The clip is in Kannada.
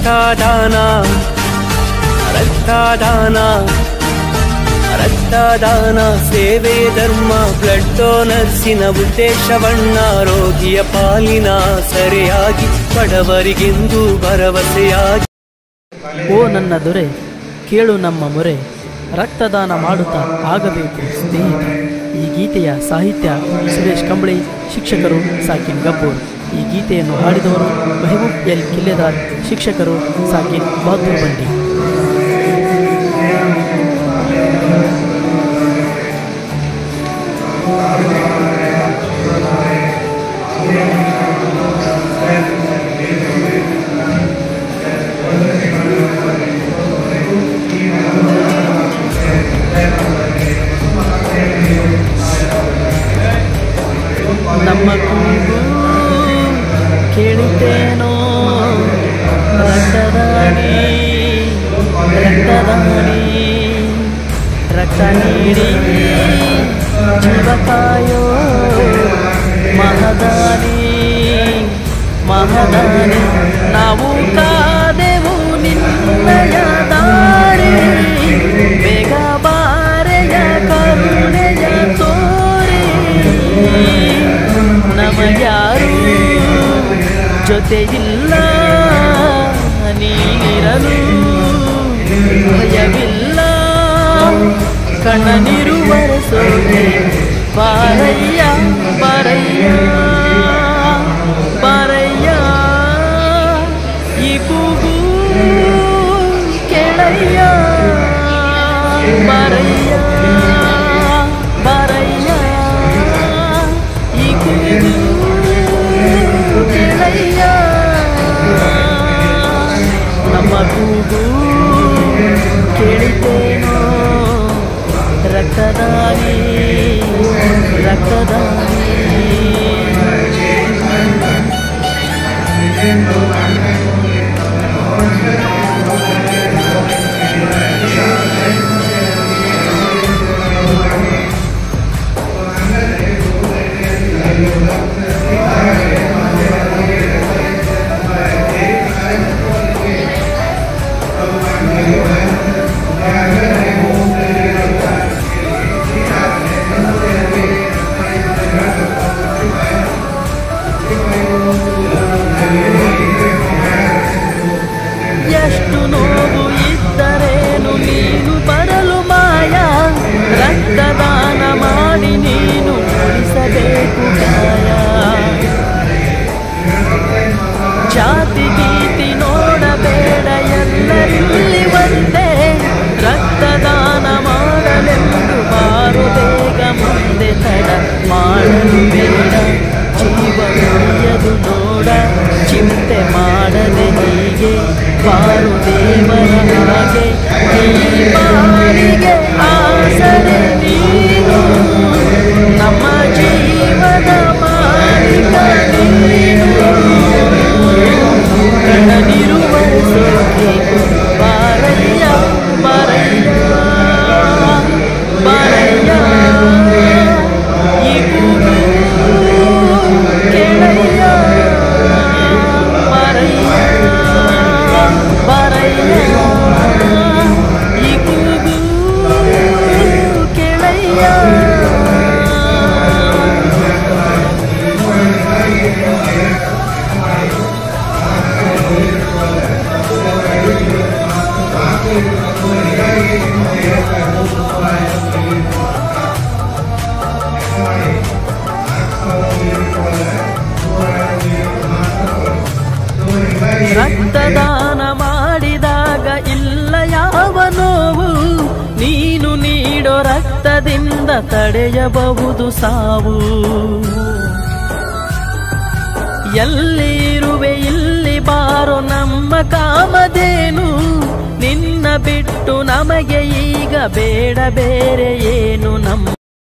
ರಕ್ತದಾನ ರಕ್ತದಾನ ರಕ್ತದಾನ ಸೇವೆ ಧರ್ಮ ಬ್ಲಡ್ ಡೋನರ್ಸಿನ ಉದ್ದೇಶವನ್ನ ರೋಗಿಯ ಪಾಲಿನ ಸರಿಯಾಗಿ ಬಡವರಿಗೆಂದು ಭರವಸೆಯಾಗಿ. ಓ ನನ್ನ ದೊರೆ, ಕೇಳು ನಮ್ಮ ಮೊರೆ, ರಕ್ತದಾನ ಮಾಡುತ್ತಾ ಆಗಬೇಕು ಸ್ನೇಹಿತ. ಈ ಗೀತೆಯ ಸಾಹಿತ್ಯ ಸುರೇಶ್ ಕಂಬಳಿ, ಶಿಕ್ಷಕರು ಸಾಕಿನ್ ಗಬ್ಬೂರ್. ಈ ಗೀತೆಯನ್ನು ಹಾಡಿದವರು ಮೆಹಬೂಬ್ ಎಲ್ ಕಿಲ್ಲೆದಾರ್, ಶಿಕ್ಷಕರು ಸಾಕಿನ್ ಬಹದ್ದೂರ್ ಬಂಡಿ. ನಮ್ಮ ಕೂಗು ಕೇಳಿತೇನೋ ರಕ್ತದಾನಿ ರಕ್ತದಾನಿ, ರಕ್ತ ನೀಡಿ ಜೀವ ಕಾಯೋ ಮಹದಾನಿ ಮಹದಾನಿ. ನಾವು ಕಾದೆವು ನಿನ್ನಯ ದಾರಿ, ಬೇಗ ಬಾರೆಯ ಕರುಣೆಯ ತೋರಿ. ನಮಗ್ಯಾರು ಜೊತೆಯಿಲ್ಲ, ನೀರಲು ಭಯವಿಲ್ಲ, ಕಣ್ಣನಿರು ಬರೆಸೋಕೆ ಬಾರಯ್ಯ ಬಾರಯ್ಯ ಬಾರಯ್ಯ. ಈ ಕೂಗು ಕೇಳಯ್ಯ ಬಾರಯ್ಯ ಬಾರಯ್ಯ. ಈ ಕೂಗು ಕೇಳಯ್ಯ, ನಮ್ಮ ಕೂಗು ಕೇಳಿತೇನೋ ರಕ್ತದಾನಿ ರಕ್ತದಾನಿ. ಎಷ್ಟು ನೋವು ಇದ್ದರೇನು ನೀನು ಬರಲು ಮಾಯ, ರಕ್ತದಾನ ಮಾಡಿ ನೀನು ಉಳಿಸಬೇಕು ಗಾಯ. ಜಾತಿ ಗೀತಿ ನೋಡಬೇಡ, ಎಲ್ಲರಲ್ಲಿ ಒಂದೇ, ರಕ್ತದಾನ ಮಾಡಲೆಂದು ಬಾರು ಬೇಗ ಮುಂದೆ. ತಡ ಮಾಡಲು ಬೇಡ, ಜೀವ ಉಳಿಯದು ನೋಡ, ಚಿಂತೆ ಮಾಡದೆ ಹೀಗೆ ಬಾರು ದೇವರ ಹಾಗೆ. ಈ ಬಾಳಿಗೆ ಆಸರೆ ನೀನು, ನಮ್ಮ ಜೀವದ ಮಾಲಿಕ ನೀನು. ಕಣ್ಣನಿರುವ ಸೋಕೆ ಬಾರಯ್ಯ ಬಾರಯ್ಯ ಬಾರಯ್ಯ. ಈ ಕೂಗು ಕೇಳಯ್ಯ ಬಾರಯ್ಯ ಬಾರಯ್ಯ. ಈ ಕೂಗು ಕೇಳಯ್ಯ. ರಕ್ತದಾನ ಮಾಡಿದಾಗ ಇಲ್ಲ ಯಾವ ನೋವು, ನೀನು ನೀಡೋ ರಕ್ತದಿಂದ ತಡೆಯಬಹುದು ಸಾವು. ಎಲ್ಲಿ ಇರುವೆ ಇಲ್ಲಿ ಬಾರೋ ನಮ್ಮ ಕಾಮಧೇನು, ನಿನ್ನ ಬಿಟ್ಟು ನಮಗೆ ಈಗ ಬೇಡ ಬೇರೆ ಏನು ನಮ್ಮ